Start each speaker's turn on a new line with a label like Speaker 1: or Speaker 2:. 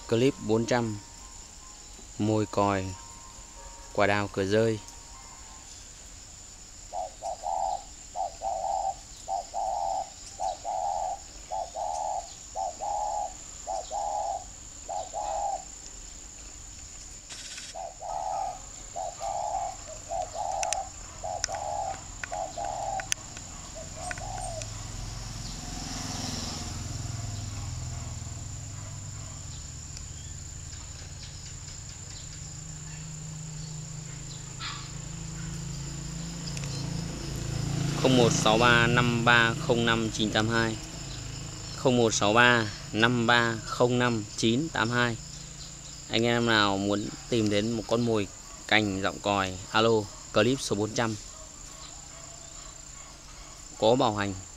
Speaker 1: Clip 400 mồi còi quả đào cửa rơi. Không 0163 5305 982 0163 5305 982. Anh em nào muốn tìm đến một con mồi cành giọng còi, alo, clip số 400 có bảo hành.